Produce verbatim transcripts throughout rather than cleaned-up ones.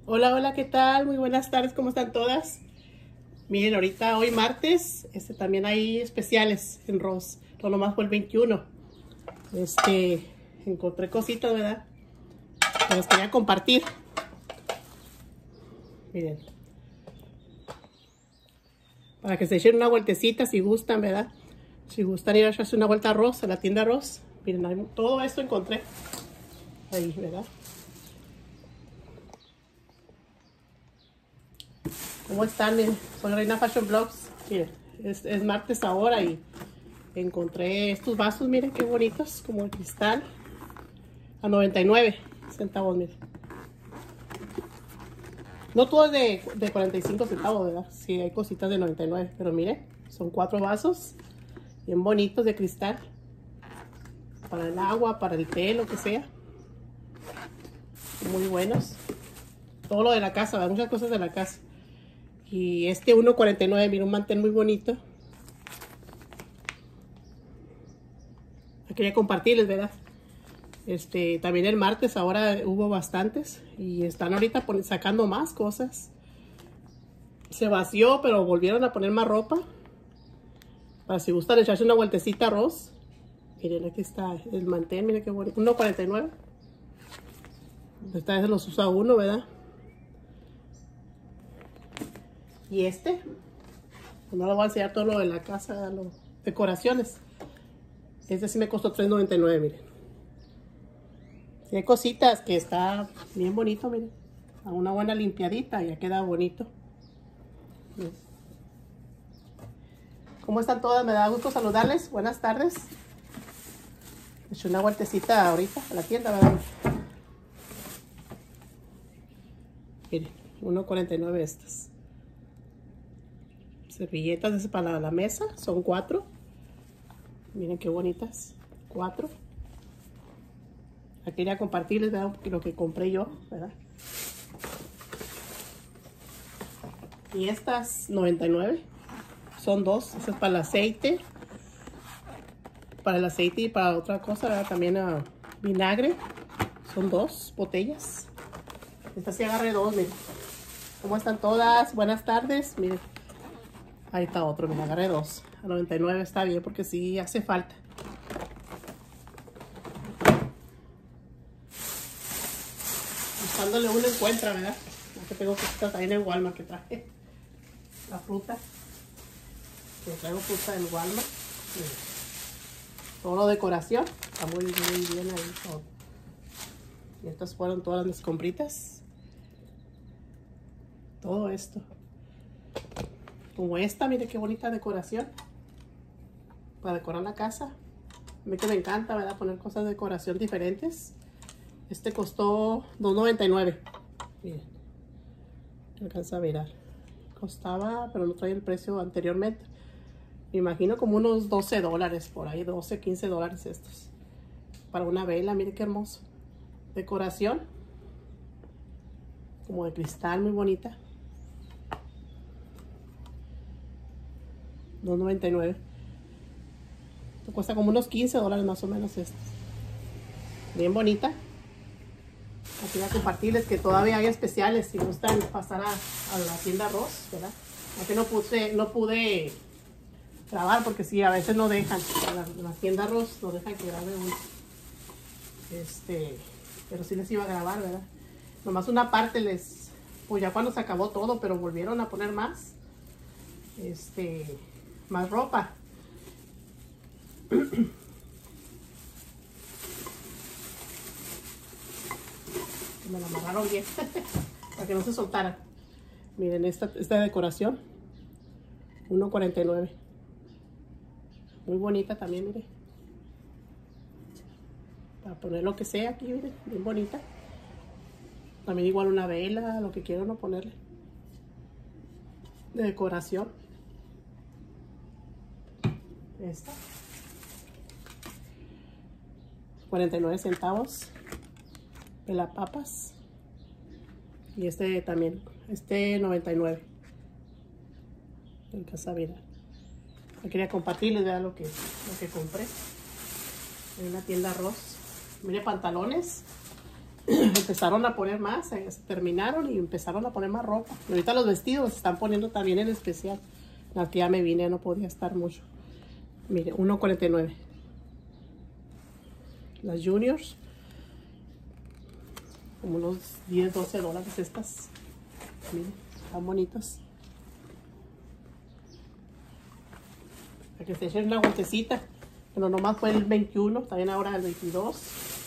Hola, hola, ¿qué tal? Muy buenas tardes, ¿cómo están todas? Miren, ahorita, hoy martes, este, también hay especiales en Ross. No nomás fue el veintiuno. Este, encontré cositas, ¿verdad? Que les quería compartir. Miren. Para que se echen una vueltecita si gustan, ¿verdad? Si gustan ir a echarse una vuelta a Ross, a la tienda Ross. Miren, hay, todo esto encontré. Ahí, ¿verdad? ¿Cómo están? Miren, soy Reina Fashion Vlogs. Miren, es, es martes ahora y encontré estos vasos, miren qué bonitos, como de cristal, a noventa y nueve centavos, miren. No todo es de, de cuarenta y cinco centavos, ¿verdad? Sí, hay cositas de noventa y nueve, pero miren, son cuatro vasos bien bonitos de cristal. Para el agua, para el té, lo que sea. Muy buenos. Todo lo de la casa, ¿verdad? Muchas cosas de la casa. Y este uno cuarenta y nueve, mira, un mantel muy bonito. Quería compartirles, ¿verdad? Este, también el martes ahora hubo bastantes. Y están ahorita sacando más cosas. Se vació, pero volvieron a poner más ropa. Para si gustan echarse una vueltecita a Ross. Miren, aquí está el mantel, miren qué bonito. uno cuarenta y nueve. Esta vez los usa uno, ¿verdad? Y este, pues no les voy a enseñar todo lo de la casa, las decoraciones. Este sí me costó tres noventa y nueve, miren. Y hay cositas que está bien bonito, miren. A una buena limpiadita, ya queda bonito. Miren. ¿Cómo están todas? Me da gusto saludarles. Buenas tardes. He hecho una vueltecita ahorita a la tienda, ¿verdad? Miren, uno cuarenta y nueve estas. Servilletas es para la mesa, son cuatro. Miren qué bonitas, cuatro. Aquí quería compartirles, ¿verdad? Lo que compré yo, ¿verdad? Y estas noventa y nueve, son dos. Esta es para el aceite, para el aceite y para otra cosa, ¿verdad? También uh, vinagre, son dos botellas. Esta sí agarré dos, miren. ¿Cómo están todas? Buenas tardes, miren. Ahí está otro, me agarré dos. A noventa y nueve está bien porque sí hace falta. Buscándole uno encuentra, ¿verdad? Aquí tengo cositas ahí en el Walmart que traje. La fruta. Que traigo fruta del Walmart. Todo lo decoración. Está muy, muy bien ahí todo. Y estas fueron todas mis compritas. Todo esto. Como esta, mire qué bonita decoración. Para decorar la casa. A mí que me encanta, ¿verdad? Poner cosas de decoración diferentes. Este costó dos noventa y nueve. Miren. No alcanza a mirar. Costaba, pero no trae el precio anteriormente. Me imagino como unos doce dólares por ahí. doce, quince dólares estos. Para una vela, mire qué hermoso. Decoración. Como de cristal, muy bonita. dos noventa y nueve. Esto cuesta como unos quince dólares más o menos estas. Bien bonita. Aquí voy a compartirles que todavía hay especiales si gustan pasar a, a la tienda Ross, ¿verdad? Aquí no puse, no pude grabar porque sí, a veces no dejan. La, la tienda Ross no dejan que grabe uno. Este, pero sí les iba a grabar, ¿verdad? Nomás una parte les, pues ya cuando se acabó todo, pero volvieron a poner más. Este, más ropa. Me la amarraron bien para que no se soltara. Miren esta, esta decoración, uno cuarenta y nueve. Muy bonita también, miren. Para poner lo que sea aquí, miren, bien bonita. También igual una vela, lo que quieran no ponerle. De decoración. Esta. cuarenta y nueve centavos. Pelapapas. Y este también. Este noventa y nueve. En casa vida. Quería compartirles, vean lo que, lo que compré. En una tienda Ross. Mire, pantalones. empezaron a poner más, se terminaron y empezaron a poner más ropa. Y ahorita los vestidos se están poniendo también en especial. La que ya me vine, no podía estar mucho. Mire, uno cuarenta y nueve. Las juniors, como unos diez, doce dólares estas. Miren, están bonitas. Para que se echen una vueltecita. Pero nomás fue el veintiuno, también ahora el veintidós.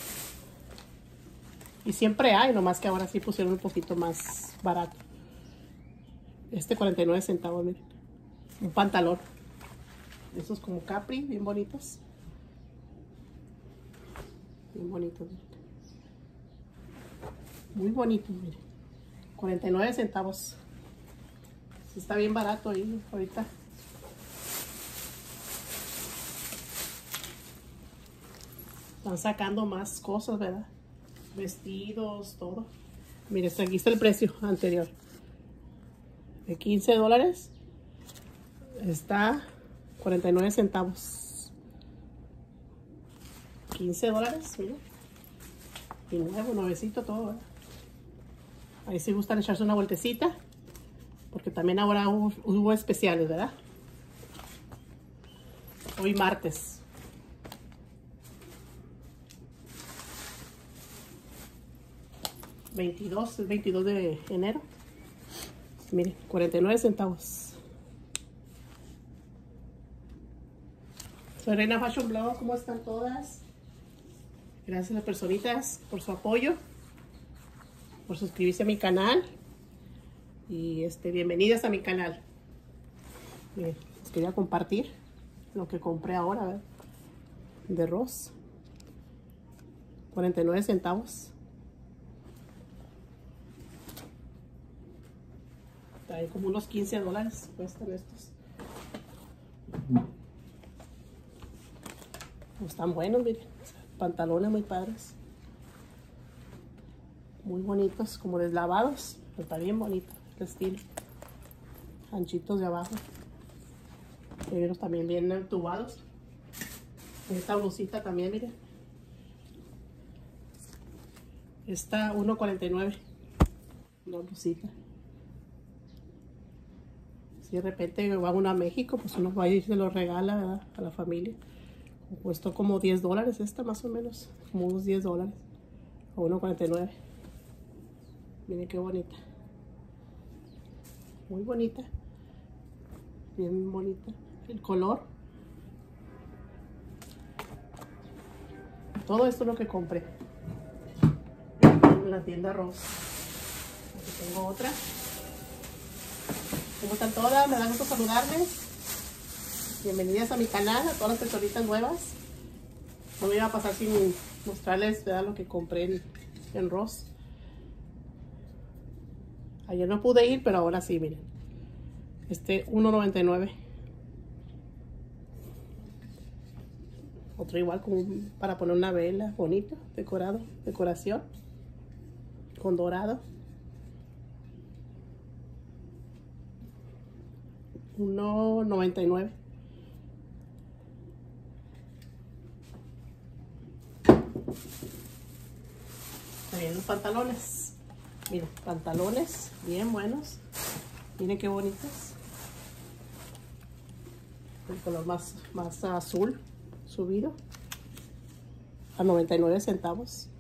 Y siempre hay, nomás que ahora sí pusieron un poquito más barato. Este cuarenta y nueve centavos, miren. Un pantalón. Esos como capri, bien bonitos. Bien bonitos, miren. Muy bonitos, miren. cuarenta y nueve centavos. Sí, está bien barato ahí ahorita. Están sacando más cosas, ¿verdad? Vestidos, todo. Mire, aquí está el precio anterior. De quince dólares. Está cuarenta y nueve centavos. quince dólares, mire. Y nuevo, nuevecito todo, ¿verdad? Ahí si gustan echarse una vueltecita. Porque también ahora hubo, hubo especiales, ¿verdad? Hoy martes. veintidós, el veintidós de enero. Miren, cuarenta y nueve centavos. Soy Reina Fashion Blog. ¿Cómo están todas? Gracias a las personitas por su apoyo, por suscribirse a mi canal. Y este, bienvenidas a mi canal. Miren, les quería compartir lo que compré ahora, ¿verdad? De Ross. cuarenta y nueve centavos. Hay como unos quince dólares cuestan estos. Están buenos, miren. Pantalones muy padres. Muy bonitos, como deslavados. Pero está bien bonito el estilo. Anchitos de abajo. Y ellos también bien entubados. Esta blusita también, miren. Está uno cuarenta y nueve. Una blusita. Si de repente va uno a México, pues uno va y se lo regala, ¿verdad? A la familia. Costó como diez dólares esta más o menos. Como unos diez dólares. O uno cuarenta y nueve. Miren qué bonita. Muy bonita. Bien bonita. El color. Todo esto es lo que compré en la tienda Ross. Aquí tengo otra. ¿Cómo están todas? Me da gusto saludarles. Bienvenidas a mi canal, a todas las personitas nuevas. No me iba a pasar sin mostrarles, ¿verdad?, lo que compré en, en Ross. Ayer no pude ir, pero ahora sí, miren. Este uno noventa y nueve. Otro igual como para poner una vela bonito, decorado, decoración con dorado. uno noventa y nueve. También los pantalones. Miren, pantalones bien buenos. Miren qué bonitos. El color más, más azul subido a noventa y nueve centavos.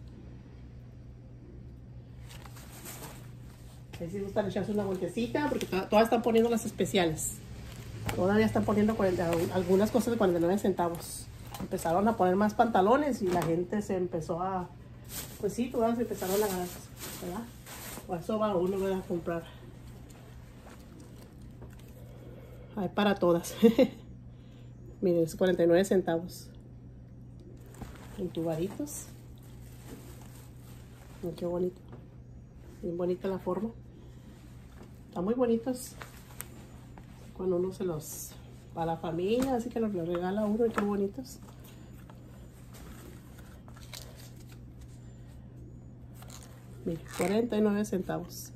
Si gustan echarse una vueltecita, porque todas están poniendo las especiales. Todavía están poniendo cuarenta, algunas cosas de cuarenta y nueve centavos. Empezaron a poner más pantalones y la gente se empezó a... Pues sí, todas empezaron a ganar, ¿verdad? Por eso va uno, ¿verdad?, a comprar. Hay para todas. Miren, es cuarenta y nueve centavos. Entubaditos. Miren qué bonito. Bien bonita la forma. Están muy bonitos. Cuando uno se los... para la familia, así que los regala a uno. Y qué bonitos. Miren, cuarenta y nueve centavos.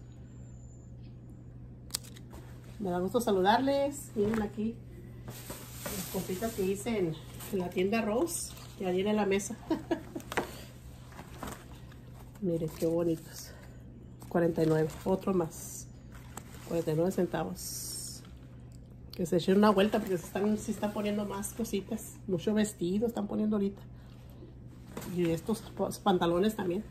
Me da gusto saludarles. Miren aquí las cositas que hice en, en la tienda Ross. Que allí en la mesa. Miren qué bonitos. cuarenta y nueve, otro más. cuarenta y nueve centavos. Que se echen una vuelta porque se están, se están poniendo más cositas. Mucho vestido están poniendo ahorita. Y estos pantalones también.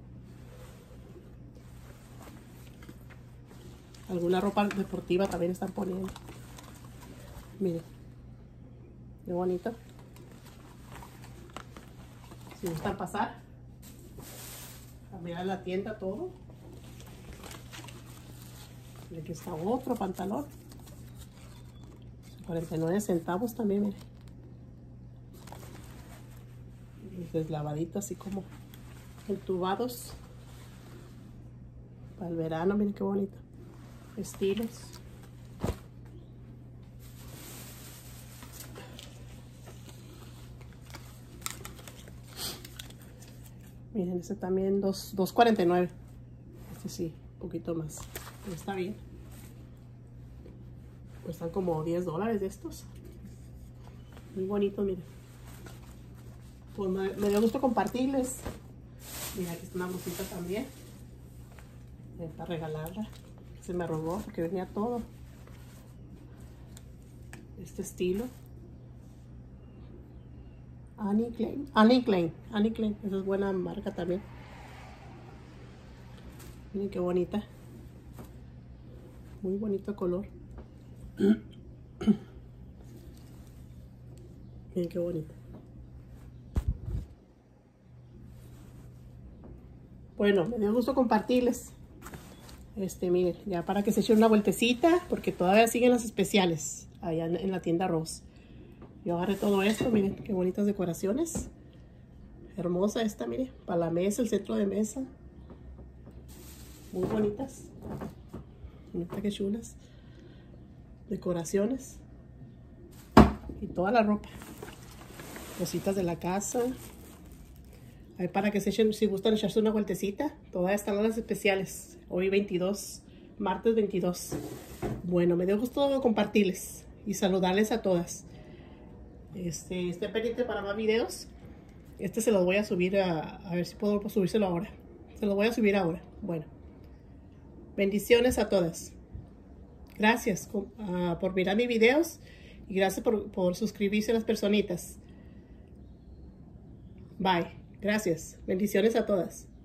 Alguna ropa deportiva también están poniendo. Miren. Qué bonito. Si gustan pasar a mirar la tienda todo. Y aquí está otro pantalón. cuarenta y nueve centavos también, miren. Deslavaditos así como entubados. Para el verano, miren qué bonito. Estilos. Miren, este también dos cuarenta y nueve. Este sí, un poquito más. Pero está bien. Cuestan como diez dólares de estos. Muy bonitos, miren. Pues me, me dio gusto compartirles. Mira, aquí está una blusita también. Para regalarla. Se me robó porque venía todo. Este estilo. Annie Klein. Annie Klein. Annie Klein. Esa es buena marca también. Miren qué bonita. Muy bonito color. Miren qué bonito. Bueno, me dio gusto compartirles. Este, miren, ya para que se echen una vueltecita, porque todavía siguen las especiales allá en, en la tienda Ross. Yo agarré todo esto, miren, qué bonitas decoraciones. Hermosa esta, miren, para la mesa, el centro de mesa. Muy bonitas. Miren qué chulas. Decoraciones. Y toda la ropa. Cositas de la casa. Ahí para que se echen, si gustan echarse una vueltecita. Todavía están las especiales. Hoy veintidós, martes veintidós. Bueno, me dio gusto compartirles y saludarles a todas. Este, esté pendiente para más videos. Este se los voy a subir a, a ver si puedo subírselo ahora. Se los voy a subir ahora. Bueno. Bendiciones a todas. Gracias uh, por mirar mis videos. Y gracias por, por suscribirse a las personitas. Bye. Gracias. Bendiciones a todas.